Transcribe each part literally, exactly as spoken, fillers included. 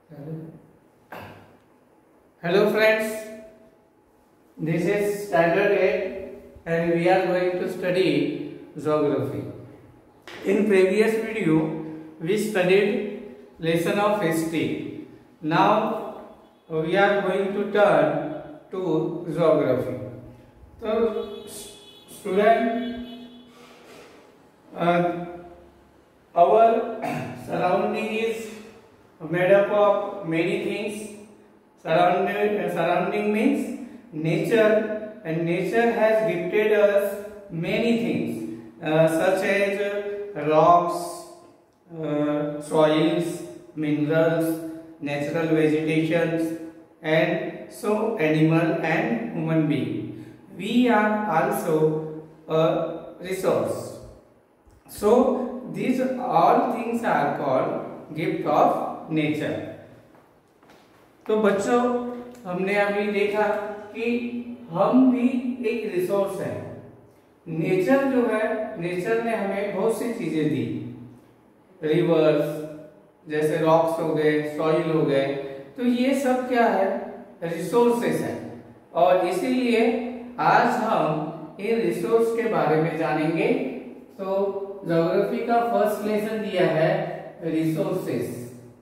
Hello friends, this is standard eight and we are going to study geography. In previous video we studied lesson of history. Now we are going to turn to geography. So student, uh, our surrounding is made up of many things. Surrounding, uh, surrounding means nature, and nature has gifted us many things uh, such as uh, rocks, uh, soils, minerals, natural vegetations, and so animal and human being. We are also a resource. So these all things are called gift of nature. तो बच्चों, हमने अभी देखा कि हम भी एक resource है। नेचर जो है, नेचर ने हमें बहुत सी चीजें दी। रिवर्स, जैसे रॉक्स हो गए, सॉइल हो गए, तो ये सब क्या है? रिसोर्सेस है। और इसीलिए आज हम इन रिसोर्स के बारे में जानेंगे। तो ज्योग्राफी का फर्स्ट लेसन दिया है रिसोर्सेस।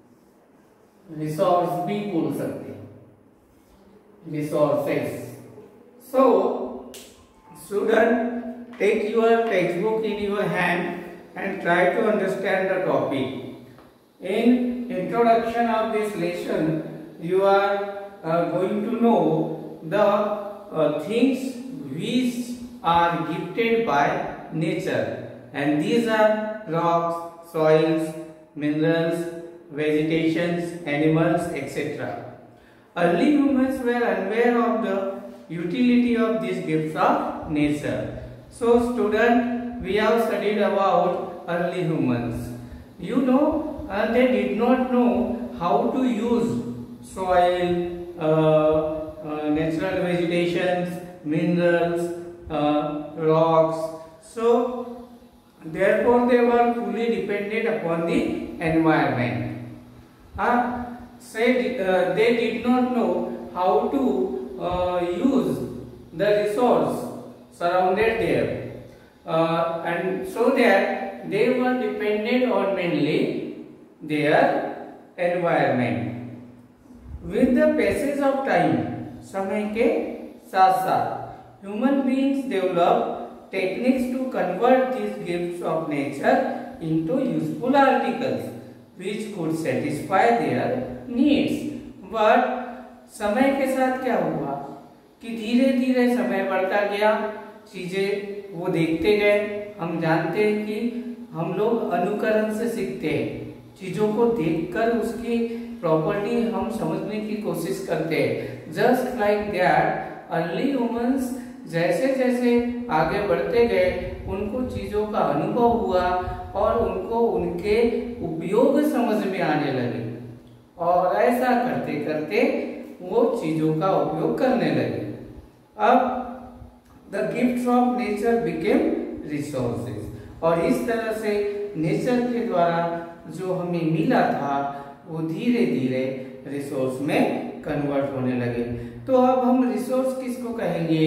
रिसोर्स भी बोल सकते हैं, resources. So student, take your text book in your hand and try to understand the topic. In introduction of this lesson you are going to know the things which are gifted by nature, and these are rocks, soils, minerals, vegetations, animals, et cetera. Early humans were unaware of the utility of these gifts of nature. So student, we have studied about early humans. You know, uh, they did not know how to use soil, uh, uh, natural vegetations, minerals, uh, rocks. So therefore they were fully dependent upon the environment. Uh, say uh, they did not know how to uh, use the resource surrounded there, uh, and so that they were dependent on mainly their environment. With the passage of time, समय के साथ साथ human beings developed techniques to convert these gifts of nature into useful articles which could satisfy their needs. But समय के साथ क्या हुआ कि धीरे धीरे समय बढ़ता गया, चीजें वो देखते गए। हम जानते हैं कि हम लोग अनुकरण से सीखते हैं, चीजों को देखकर उसकी प्रॉपर्टी हम समझने की कोशिश करते हैं। Just like that early humans जैसे जैसे आगे बढ़ते गए, उनको चीजों का अनुभव हुआ और उनको उनके उपयोग समझ में आने लगे, और ऐसा करते करते वो चीजों का उपयोग करने लगे। अब the gifts of nature became resources, और इस तरह से नेचर के द्वारा जो हमें मिला था वो धीरे धीरे रिसोर्स में कन्वर्ट होने लगे। तो अब हम रिसोर्स किसको कहेंगे,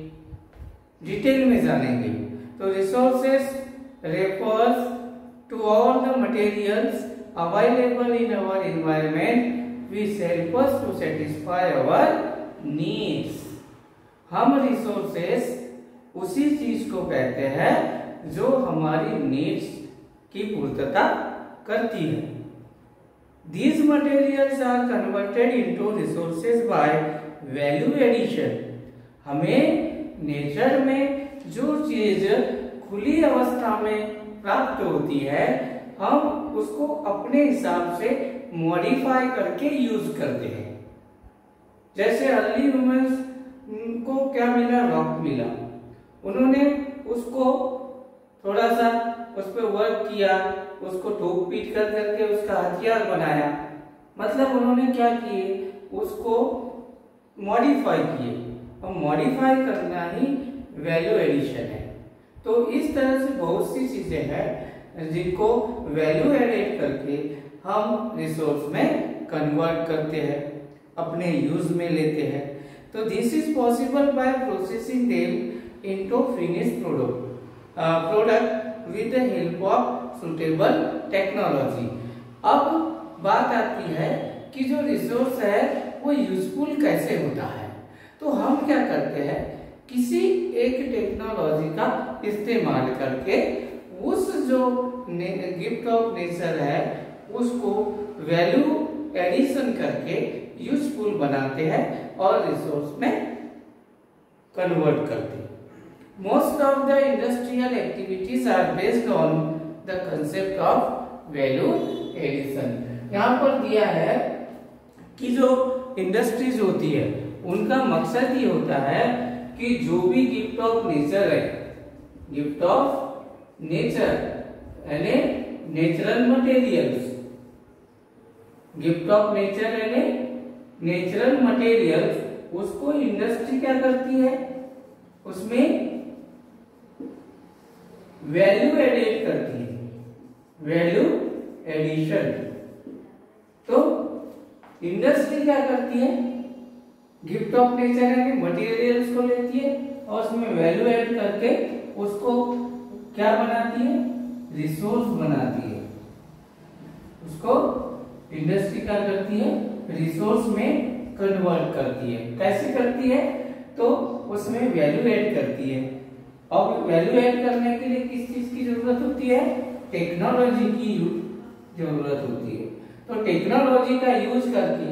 डिटेल में जानेंगे। तो resources refers to all the materials available in our environment which help us to satisfy our needs. हम रिसोर्सेस उसी चीज को कहते हैं जो हमारी नीड्स की पूर्तता करती है। These materials are converted into resources by value addition. हमें नेचर में जो चीज खुली अवस्था में प्राप्त होती है, हम उसको अपने हिसाब से मॉडिफाई करके यूज करते हैं। जैसे अर्ली ह्यूमंस को क्या मिला, रॉक मिला, उन्होंने उसको थोड़ा सा उस पर वर्क किया, उसको ठोक पीट कर करके उसका हथियार बनाया। मतलब उन्होंने क्या किए, उसको मॉडिफाई किए, और मॉडिफाई करना ही वैल्यू एडिशन है। तो इस तरह से बहुत सी चीजें हैं जिनको वैल्यू एडिट करके हम रिसोर्स में कन्वर्ट करते हैं, अपने यूज में लेते हैं। तो this is possible by processing them into finished product product with the help of suitable technology. अब बात आती है कि जो रिसोर्स है वो यूजफुल कैसे होता है। तो हम क्या करते हैं, किसी एक टेक्नोलॉजी का इस्तेमाल करके उस जो गिफ्ट ऑफ नेचर है उसको वैल्यू एडिशन करके यूजफुल बनाते हैं और रिसोर्स में कन्वर्ट करते हैं। Most of the industrial activities are based on the concept of value addition. यहाँ पर दिया है कि जो इंडस्ट्रीज होती है उनका मकसद ये होता है कि जो भी गिफ्ट ऑफ नेचर है, गिफ्ट ऑफ नेचर यानी natural materials, gift of nature यानी नेचुरल मटेरियल्स, उसको इंडस्ट्री क्या करती है, उसमें वैल्यू एडिट करती है, वैल्यू एडिशन। तो इंडस्ट्री क्या करती है, गिफ्ट ऑफ नेचर यानी मटेरियल्स को लेती है और उसमें वैल्यू ऐड करके उसको क्या बनाती है, रिसोर्स बनाती है। उसको इंडस्ट्री क्या करती है, रिसोर्स में कन्वर्ट करती है। कैसे करती है, तो उसमें वैल्यू ऐड करती है। और वैल्यू ऐड करने के लिए किस चीज की जरूरत होती है, टेक्नोलॉजी की जरूरत होती है। तो टेक्नोलॉजी का यूज करके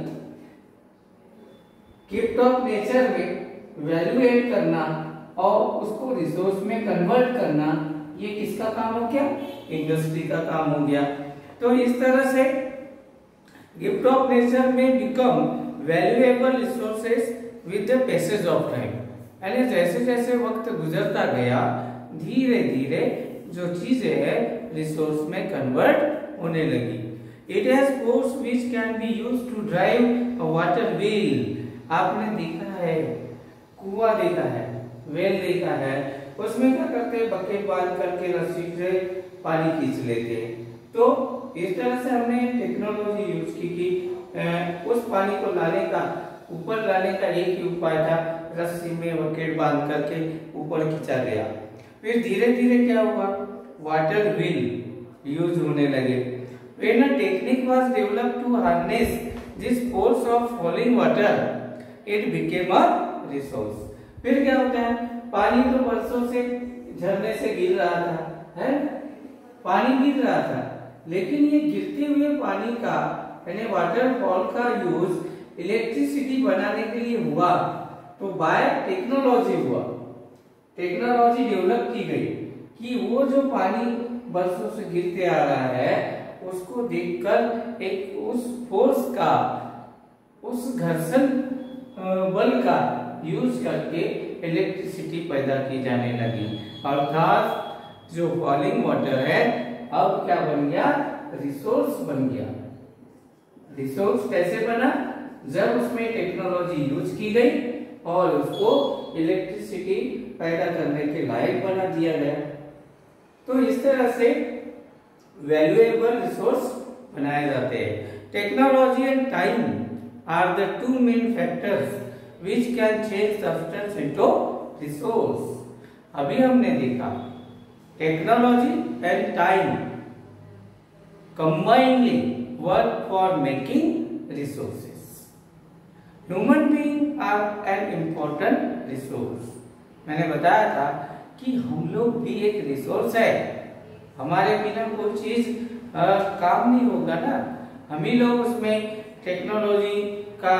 गिफ्ट ऑफ नेचर में वैल्यू ऐड करना और उसको रिसोर्स में कन्वर्ट करना, ये किसका काम हो गया, इंडस्ट्री का काम हो गया। तो इस तरह से गिफ्ट ऑफ नेचर में become valuable resources with the passage of time. यानी जैसे जैसे वक्त गुजरता गया धीरे धीरे जो चीजें है रिसोर्स में कन्वर्ट होने लगी। It has force which can be used to drive a water wheel. आपने देखा है, कुआं देखा है, वेल देखा है, उसमें क्या करते हैं, बकेट बांध करके रस्सी से पानी खींच लेते हैं। तो इस तरह से हमने टेक्नोलॉजी यूज की कि उस पानी को लाने का, ऊपर लाने का एक ही उपाय था, रस्सी में बकेट बांध करके ऊपर खींचा गया। फिर धीरे धीरे क्या हुआ, वाटर व्हील यूज होने लगे। When a technique was developed to harness this force of falling water, it became a resource. फिर क्या होता है, पानी तो बरसों से झरने से गिर रहा था, है पानी गिर रहा था, लेकिन ये गिरते हुए पानी का यानी वाटरफॉल का यूज इलेक्ट्रिसिटी बनाने के लिए हुआ। तो बाय टेक्नोलॉजी हुआ, टेक्नोलॉजी डेवलप की गई कि वो जो पानी बरसों से गिरते आ रहा है उसको देखकर एक उस फोर्स का, उस घर्षण बल का यूज करके इलेक्ट्रिसिटी पैदा की जाने लगी। अर्थात जो फॉलिंग वाटर है अब क्या बन गया, रिसोर्स बन गया। रिसोर्स कैसे बना, जब उसमें टेक्नोलॉजी यूज की गई और उसको इलेक्ट्रिसिटी पैदा करने के लायक बना दिया गया। तो इस तरह से वैल्यूएबल रिसोर्स बनाए जाते हैं। Technology and time are the two main factors which can change substance into resource. अभी हमने देखा technology and time combinely work for making resources. Human being are an important resource. मैंने बताया था कि हम लोग भी एक रिसोर्स है, हमारे बिना कोई चीज आ, काम नहीं होगा ना। हम ही लोग उसमें टेक्नोलॉजी का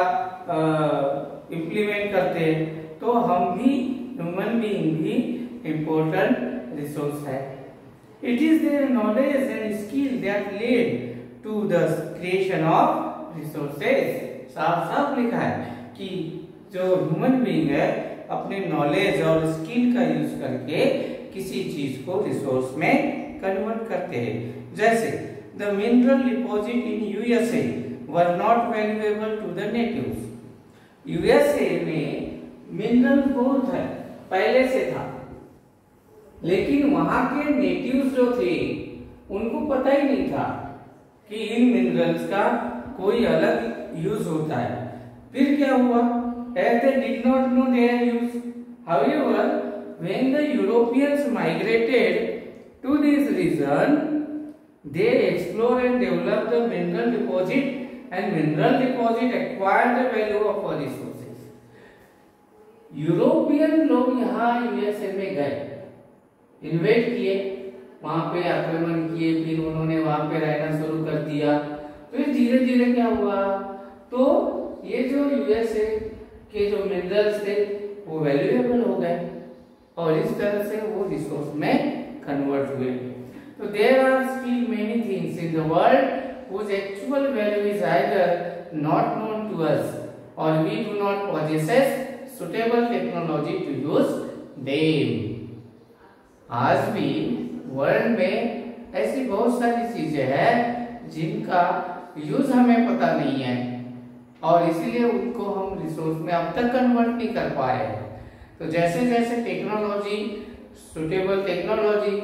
इम्प्लीमेंट करते हैं, तो हम भी ह्यूमन बीइंग भी इम्पोर्टेंट रिसोर्स है। It is their knowledge and skill that lead to the creation of resources. साफ साफ लिखा है कि जो ह्यूमन बीइंग है अपने नॉलेज और स्किल का यूज करके किसी चीज को रिसोर्स में कन्वर्ट करते हैं। जैसे the mineral deposit in USA were not valuable to the natives. USA में मिनरल बहुत है, पहले से था, लेकिन वहां के नेटिव्स जो थे उनको पता ही नहीं था कि इन मिनरल्स का कोई अलग यूज होता है। फिर क्या हुआ? As they did not know their use, however, when the Europeans migrated to this region, they explored and developed the mineral deposit, and mineral deposit acquired the value of our resources. European लोग यहाँ USA में गए, InvIT किए, वहां पे आक्रमण किए, फिर उन्होंने वहां पे रहना शुरू कर दिया। फिर धीरे धीरे क्या हुआ? तो ये जो यूएसए के जो मिनरल्स थे वो वैल्यूएबल हो गए और इस तरह से वो रिसोर्स में कन्वर्ट हुए। तो there are still many things in the world whose actual value is either not known to us or we do not possess suitable technology to use them. आज भी वर्ल्ड में ऐसी बहुत सारी चीजें हैं जिनका यूज हमें पता नहीं है और इसीलिए उनको हम रिसोर्स में अब तक कन्वर्ट नहीं कर पाए। तो जैसे जैसे टेक्नोलॉजी, सुटेबल टेक्नोलॉजी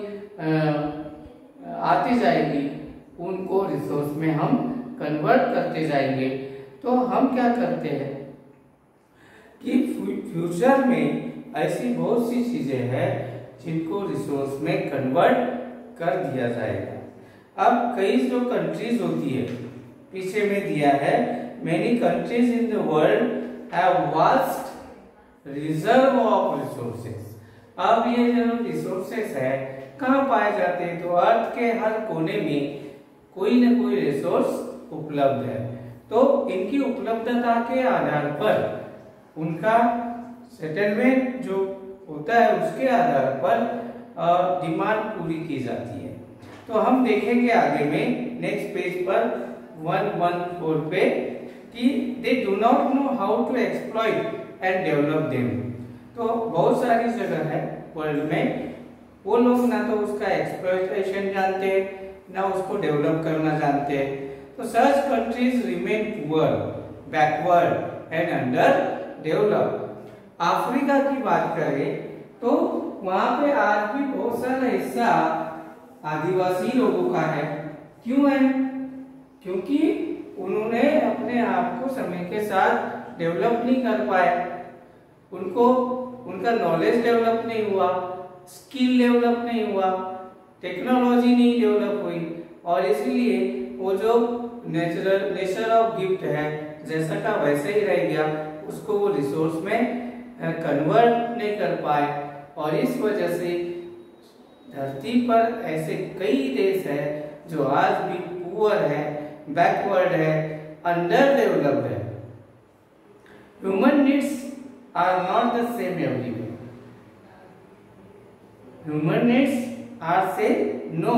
आती जाएगी, उनको रिसोर्स में हम कन्वर्ट करते जाएंगे। तो हम क्या करते हैं कि फ्यूचर में ऐसी बहुत सी चीजें हैं जिनको रिसोर्स में कन्वर्ट कर दिया जाएगा। अब कई जो कंट्रीज होती है, पीछे में दिया है, many countries in the world have vast reserve of resources. अब ये जो रिसोर्सेस है कहाँ पाए जाते हैं? तो अर्थ के हर कोने में कोई न कोई रिसोर्स उपलब्ध है। तो इनकी उपलब्धता के आधार पर उनका सेटलमेंट जो होता है उसके आधार पर डिमांड पूरी की जाती है। तो हम देखेंगे आगे में नेक्स्ट पेज पर वन वन फोर पे कि they do not know how to exploit and develop them. तो बहुत सारी जगह है वर्ल्ड में, वो लोग ना तो उसका एक्सप्लॉइटेशन जानते हैं ना उसको डेवलप करना जानते हैं। तो such countries remain poor, backward and under develop. Africa की बात करें तो वहां पे आज भी बहुत सारा हिस्सा आदिवासी लोगों का है। क्यों है? क्योंकि उन्होंने अपने आप को समय के साथ डेवलप नहीं कर पाए, उनको उनका नॉलेज डेवलप नहीं हुआ, स्किल डेवलप नहीं हुआ, टेक्नोलॉजी नहीं डेवलप हुई और इसलिए वो जो नेचुरल नेचर ऑफ गिफ्ट है जैसा का वैसे ही रह गया, उसको वो रिसोर्स में कन्वर्ट नहीं कर पाए और इस वजह से धरती पर ऐसे कई देश है जो आज भी पुअर है, बैकवर्ड है, अंडर डेवलप्ड है। Human needs are not the same everywhere. Human needs are say no.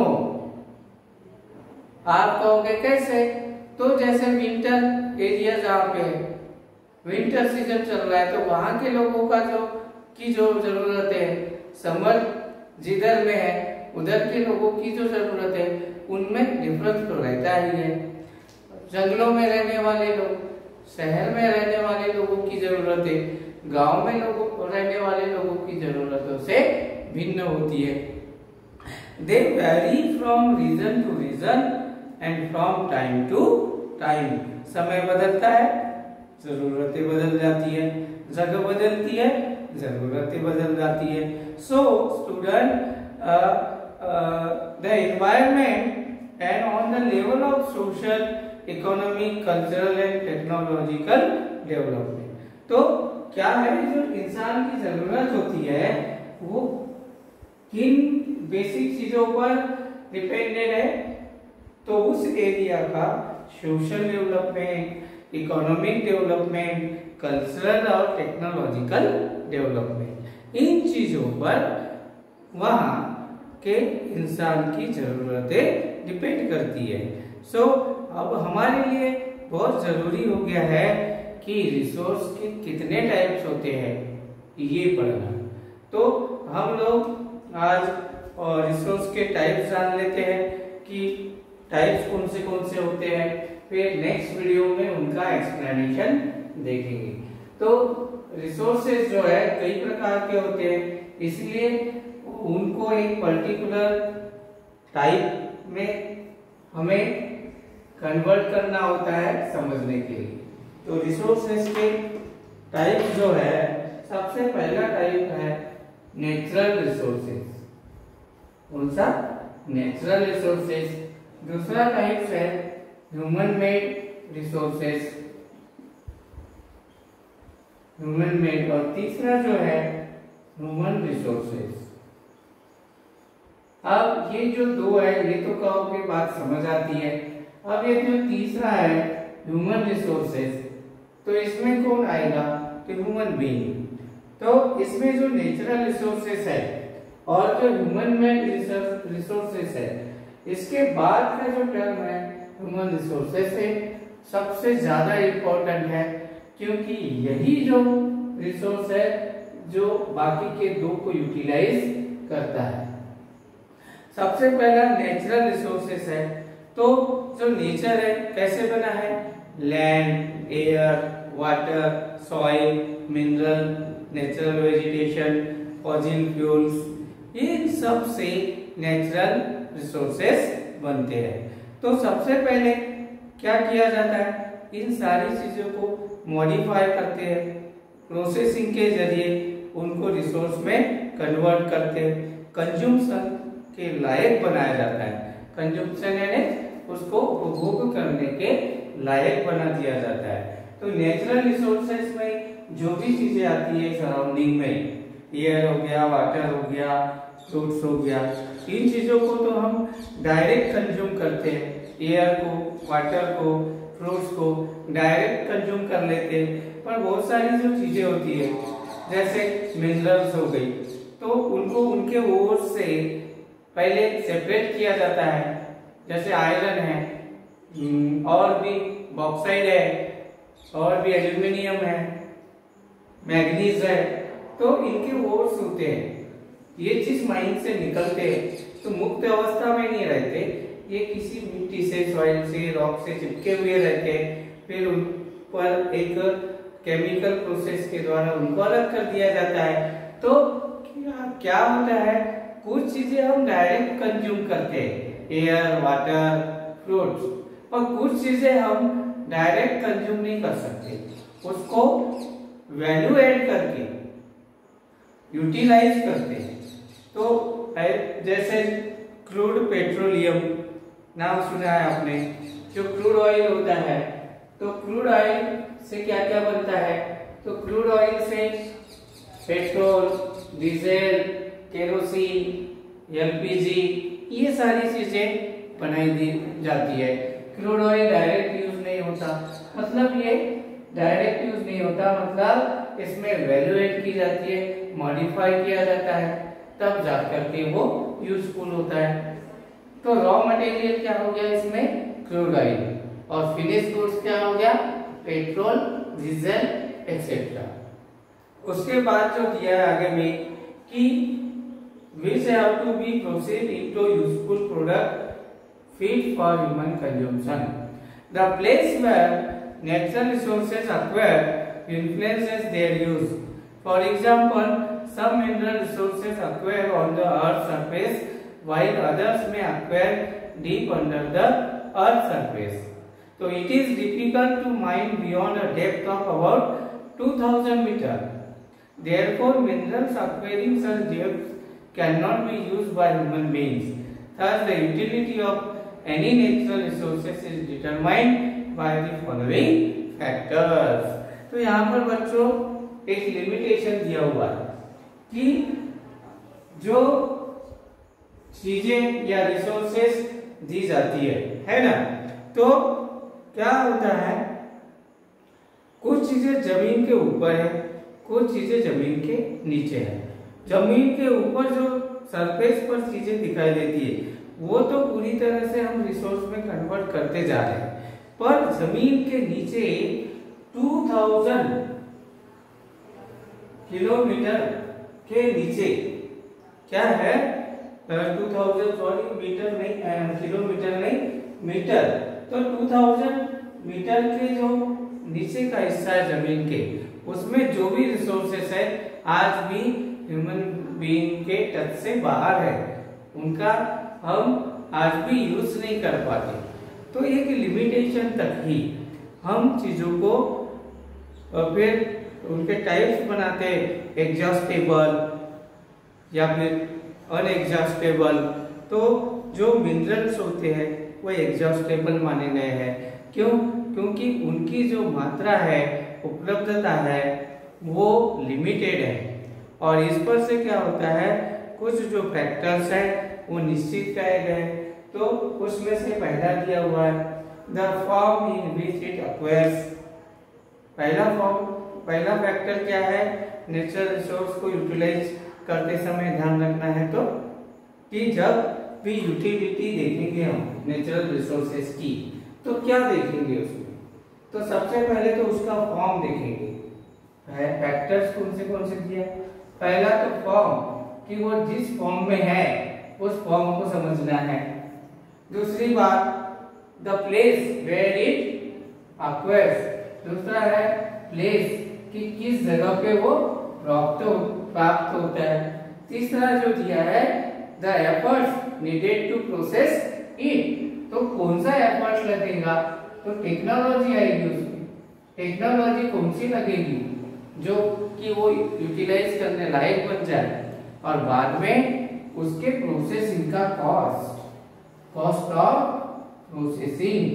आप कहोगे कैसे? तो जैसे विंटर एरिया जहाँ पे विंटर सीजन चल रहा है तो वहां के लोगों का जो की जो जरूरत है, समर जिधर में है उधर के लोगों की जो जरूरत है उनमें डिफरेंस तो रहता ही है। जंगलों में रहने वाले लोग, शहर में रहने वाले लोगों की जरूरतें गांव में लोगों रहने वाले लोगों की जरूरतों से भिन्न होती है। They vary from region to region and from time to time. समय बदलता है, जरूरतें बदल जाती है, जगह बदलती है, जरूरतें बदल जाती है। So student, the environment and on the level of social, economic, cultural and technological development. तो क्या है, जो इंसान की जरूरत होती है वो किन बेसिक चीजों पर डिपेंडेंट है? तो उस एरिया का social development, economic development, cultural और टेक्नोलॉजिकल डेवलपमेंट, इन चीजों पर वहां के इंसान की जरूरतें डिपेंड करती है। सो so, अब हमारे लिए बहुत जरूरी हो गया है कि रिसोर्स के कितने टाइप्स होते हैं ये पढ़ना। तो हम लोग आज और रिसोर्स के टाइप्स जान लेते हैं कि टाइप्स कौन से कौन से होते हैं, फिर नेक्स्ट वीडियो में उनका एक्सप्लेनेशन देखेंगे। तो रिसोर्सेज जो है कई प्रकार के होते हैं, इसलिए उनको एक पर्टिकुलर टाइप में हमें कन्वर्ट करना होता है समझने के लिए। तो रिसोर्सेस के टाइप जो है, सबसे पहला टाइप है नेचुरल रिसोर्सेस। कौन सा? Natural resources. दूसरा टाइप है human made resources, human made. और तीसरा जो है ह्यूमन रिसोर्सेस। अब ये जो दो है ये तो कहोगे बात समझ आती है। अब ये जो तीसरा है ह्यूमन रिसोर्सेस, तो इसमें कौन आएगा? तो ह्यूमन बीइंग। तो इसमें जो नेचुरल रिसोर्सेस है और जो ह्यूमन मेड रिसोर्सेस है, इसके बाद का जो टर्म है ह्यूमन रिसोर्सेस है सबसे ज्यादा इम्पोर्टेंट है, क्योंकि यही जो रिसोर्स है जो बाकी के दो को यूटिलाइज करता है। सबसे पहला नेचुरल रिसोर्सेस है। तो जो नेचर है कैसे बना है? Land, air, water, soil, mineral, natural vegetation, fossil fuels, इन सब से नेचुरल रिसोर्सेस बनते हैं। तो सबसे पहले क्या किया जाता है? इन सारी चीजों को मॉडिफाई करते हैं, प्रोसेसिंग के जरिए उनको रिसोर्स में कन्वर्ट करते हैं, कंज्यूमशन के लायक बनाया जाता है। कंज्यूमशन यानी उसको उपभोग करने के लायक बना दिया जाता है। तो नेचुरल रिसोर्सेस में जो भी चीजें आती है सराउंडिंग में, एयर हो गया, वाटर हो गया, फ्रूट्स हो गया, इन चीजों को तो हम डायरेक्ट कंज्यूम करते हैं। एयर को, वाटर को, फ्रूट्स को डायरेक्ट कंज्यूम कर लेते हैं। पर बहुत सारी जो चीजें होती है जैसे मिनरल्स हो गई, तो उनको उनके ओर से पहले सेपरेट किया जाता है। जैसे आयरन है, और भी बॉक्साइड है, और भी एल्यूमिनियम है, मैग्नीज है, तो इनके ओर्स होते हैं। ये चीज माइन से निकलते हैं तो मुक्त अवस्था में नहीं रहते, ये किसी मिट्टी से, सॉइल से, रॉक से चिपके हुए रहते हैं। फिर उन पर एक केमिकल प्रोसेस के द्वारा उनको अलग कर दिया जाता है। तो क्या, क्या होता है? कुछ चीजें हम डायरेक्ट कंज्यूम करते हैं, एयर, वाटर, फ्रूट्स, और कुछ चीजें हम डायरेक्ट कंज्यूम नहीं कर सकते, उसको वैल्यू ऐड करके यूटिलाइज करते हैं। तो जैसे क्रूड पेट्रोलियम नाम सुना है आपने, जो क्रूड ऑयल होता है, तो क्रूड ऑयल से क्या क्या बनता है? तो क्रूड ऑयल से पेट्रोल, डीजल, केरोसिन, एलपीजी, ये सारी चीजें बनाई दी जाती है। क्रूड ऑयल डायरेक्ट यूज नहीं होता, मतलब ये डायरेक्ट यूज नहीं होता, मतलब इसमें वैल्यू ऐड की जाती है, मॉडिफाई किया जाता है, तब जाकर के वो यूजफुल होता है। तो रॉ मटेरियल क्या हो गया इसमें? Crude oil. और फिनिश गुड्स क्या हो गया? Petrol, diesel etcetera. उसके बाद जो दिया है आगे में कि which have to be processed into useful product fit for human consumption. The place where natural resources acquire influences their use. For example, some mineral resources acquire on the earth's surface while others may acquire deep under the earth's surface. So it is difficult to mine beyond a depth of about two thousand meters. Therefore, minerals acquiring such depths cannot be used by human beings. Thus, the utility of any natural resources is determined by the following factors. तो यहाँ पर बच्चों एक limitation दिया हुआ है कि जो चीजें या रिसोर्सेस दी जाती है, है ना, तो क्या होता है? कुछ चीजें जमीन के ऊपर है, कुछ चीजें जमीन के नीचे है। जमीन के ऊपर जो सरफेस पर चीजें दिखाई देती है वो तो पूरी तरह से हम रिसोर्स में कन्वर्ट करते जा रहे हैं, पर जमीन के नीचे दो हज़ार किलोमीटर के नीचे क्या है? दो हज़ार सॉरी मीटर नहीं, किलोमीटर नहीं, मीटर। तो दो हज़ार मीटर के जो नीचे का हिस्सा है जमीन के, उसमें जो भी रिसोर्सेस है आज भी ह्यूमन बीइंग के टच से बाहर है, उनका हम आज भी यूज नहीं कर पाते। तो एक लिमिटेशन तक ही हम चीजों को फिर उनके टाइप्स बनाते हैं, एग्जॉस्टेबल या फिर अनएग्जॉस्टेबल। तो जो मिनरल्स होते हैं वो एग्जॉस्टेबल माने गए हैं। क्यों? क्योंकि उनकी जो मात्रा है, उपलब्धता है, वो लिमिटेड है। और इस पर से क्या होता है, कुछ जो फैक्टर्स हैं वो निश्चित किए गए। तो उसमें से पहला दिया हुआ है the form in which it acquires. पहला फॉर्म पहला फैक्टर क्या है, नेचुरल रिसोर्स को यूटिलाइज करते समय ध्यान रखना है तो कि जब भी यूटिलिटी देखेंगे हम नेचुरल रिसोर्सेज की तो क्या देखेंगे उसमें, तो सबसे पहले तो उसका फॉर्म देखेंगे। फैक्टर्स कौन से कौन से दिया, पहला तो फॉर्म कि वो जिस फॉर्म में है उस फॉर्म को समझना है। दूसरी बात the place where it acquires, दूसरा है प्लेस कि किस जगह पे वो प्राप्त हो, प्राप्त होता है। तीसरा जो दिया है the efforts needed to process it, तो कौन सा एफर्ट्स लगेगा, तो टेक्नोलॉजी आएगी उसमें। टेक्नोलॉजी कौन सी लगेगी जो कि वो यूटिलाइज करने लायक बन जाए। और बाद में उसके प्रोसेसिंग का कॉस्ट, कॉस्ट ऑफ प्रोसेसिंग,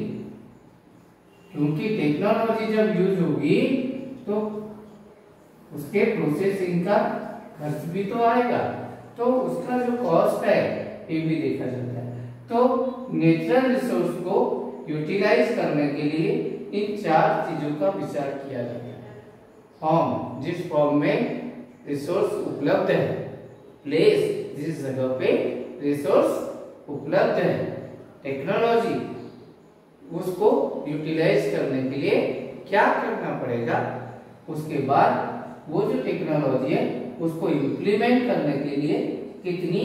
क्योंकि टेक्नोलॉजी जब यूज होगी तो उसके प्रोसेसिंग का खर्च भी तो आएगा, तो उसका जो कॉस्ट है ये भी देखा जाता है। तो नेचुरल रिसोर्स को यूटिलाइज करने के लिए इन चार चीजों का विचार किया जाता है। फॉर्म, जिस फॉर्म में रिसोर्स उपलब्ध है। प्लेस, जिस जगह पे रिसोर्स उपलब्ध है। टेक्नोलॉजी, उसको यूटिलाइज करने के लिए क्या करना पड़ेगा। उसके बाद वो जो टेक्नोलॉजी है उसको इम्प्लीमेंट करने के लिए कितनी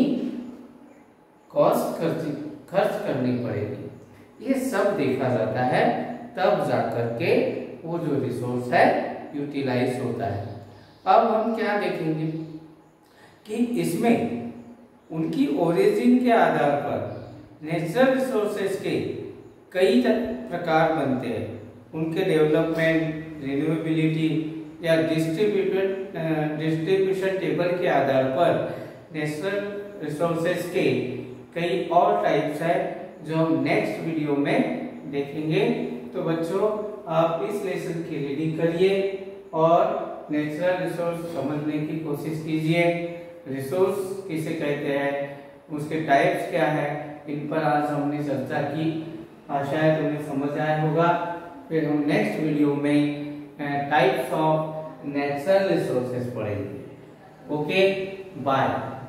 कॉस्ट खर्च खर्च करनी पड़ेगी, ये सब देखा जाता है। तब जाकर के वो जो रिसोर्स है यूटिलाइज होता है। अब हम क्या देखेंगे कि इसमें उनकी ओरिजिन के आधार पर नेचुरल रिसोर्सेज के कई प्रकार बनते हैं। उनके डेवलपमेंट, रिन्यूएबिलिटी या डिस्ट्रीब्यूटेड डिस्ट्रीब्यूशन टेबल के आधार पर नेचुरल रिसोर्सेज के कई और टाइप्स है जो हम नेक्स्ट वीडियो में देखेंगे। तो बच्चों, आप इस लेसन की रीडिंग करिए और नेचुरल रिसोर्स समझने की कोशिश कीजिए। रिसोर्स किसे कहते हैं, उसके टाइप्स क्या है, इन पर आज हमने चर्चा की। आशा है तुम्हें समझ आया होगा। फिर हम नेक्स्ट वीडियो में टाइप्स ऑफ नेचुरल रिसोर्सेज पढ़ेंगे। Okay, bye.